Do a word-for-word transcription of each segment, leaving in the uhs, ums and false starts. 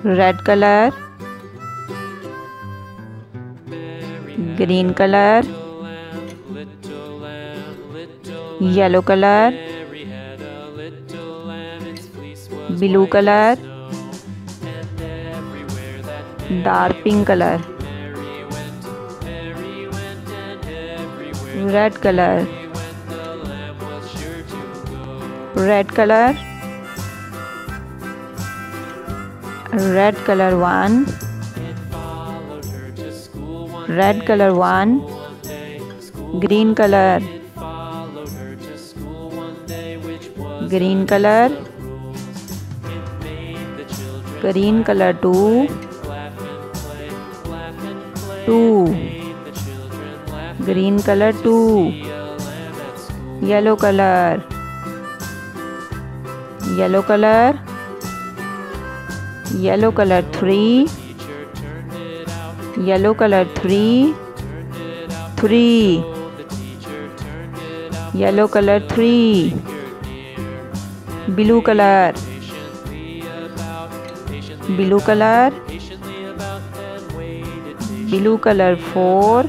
red colour, green colour, yellow colour, blue colour, dark pink colour, red colour, red colour, red colour one, red colour one, green colour, green colour, green colour two, two, green colour two, yellow colour, yellow colour, yellow colour three, yellow colour three, three, yellow colour three, blue colour, blue colour, blue colour four,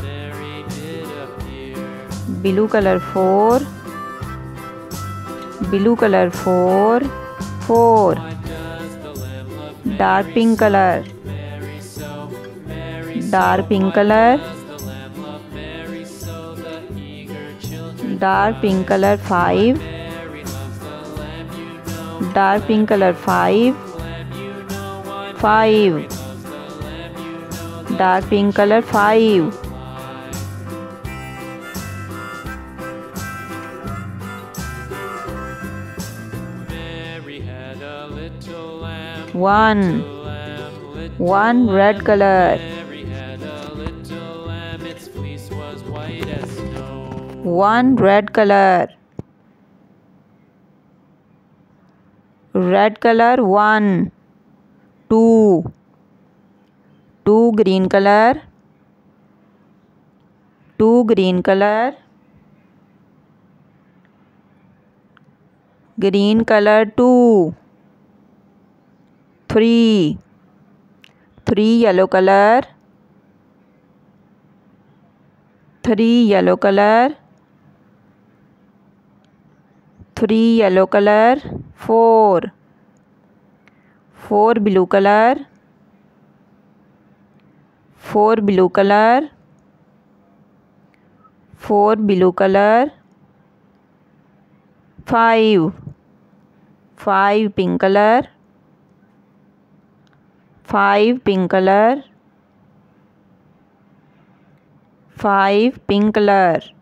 blue colour four, blue colour four, four, dark pink colour, dark pink colour, dark pink colour five, dark pink colour five, five, dark pink colour five, one, one red colour, one red colour, red colour one, two, two green colour, two green colour, green colour two, three, three yellow colour, three yellow colour, three yellow colour, four, four blue colour, four blue colour, four blue colour, five, five pink colour, five pink colour, five pink colour,